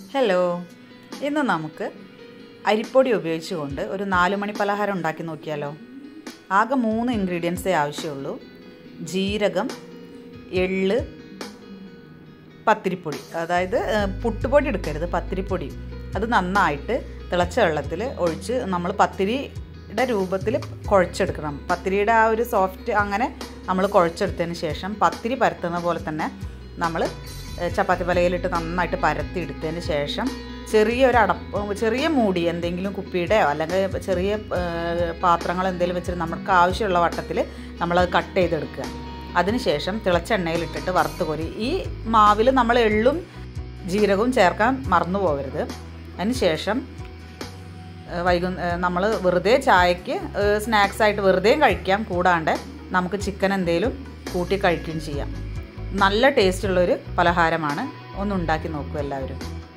Hello, ഇന്ന് നമുക്ക് അരിപ്പൊടി ഉപയോഗിച്ചുകൊണ്ട് ഒരു 4 മണി പലഹാരം ഉണ്ടാക്കി നോക്കിയാലോ. ആകെ 3 ഇൻഗ്രീഡിയൻസേ ആവശ്യമുള്ളൂ. ജീരകം, എള്ള്, പത്തിരിപ്പൊടി. അതായത് പുട്ടുപൊടി എടുക്കരുത്, പത്തിരിപ്പൊടി. അത് നന്നായിട്ട് തിളച്ച വെള്ളത്തിൽ ഒഴിച്ച് നമ്മൾ പത്തിരിയുടെ രൂപത്തിൽ കുഴച്ചെടുക്കണം. പത്തിരിയുടെ ആ ഒരു സോഫ്റ്റ് അങ്ങനെ നമ്മൾ കുഴച്ചെടുത്തതിന് ശേഷം പത്തിരി പരത്തുന്ന പോലെ തന്നെ നമ്മൾ ചപ്പാത്തി പലകയിലിട്ട് നന്നായിട്ട് പരത്തിയെടുത്തതിന് ശേഷം ചെറിയ മൂടി എന്തെങ്കിലും കുപ്പിയുടെയോ അല്ലെങ്കിൽ ചെറിയ പാത്രങ്ങൾ എന്തെങ്കിലും വെച്ചിട്ട് നമുക്ക് ആവശ്യമുള്ള വട്ടത്തിൽ നമ്മളത് കട്ട് ചെയ്തെടുക്കുക. അതിനുശേഷം തിളച്ച എണ്ണയിലിട്ടിട്ട് വറുത്ത് കോരി ഈ മാവിൽ നമ്മൾ എള്ളും ജീരകവും ചേർക്കാൻ മറന്നു പോകരുത്. അതിനുശേഷം നമ്മൾ വെറുതെ ചായക്ക് സ്നാക്സായിട്ട് വെറുതെയും കഴിക്കാം, കൂടാണ്ട് നമുക്ക് ചിക്കൻ എന്തെങ്കിലും കൂട്ടി കഴിക്കുകയും ചെയ്യാം. നല്ല ടേസ്റ്റുള്ളൊരു പലഹാരമാണ്. ഒന്ന് ഉണ്ടാക്കി നോക്കൂ എല്ലാവരും.